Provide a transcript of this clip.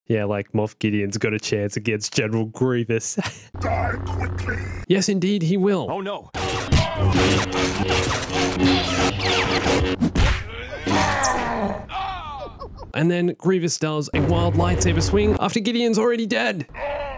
Yeah, like Moff Gideon's got a chance against General Grievous. Die quickly. Yes, indeed, he will. Oh no. And then Grievous does a wild lightsaber swing after Gideon's already dead.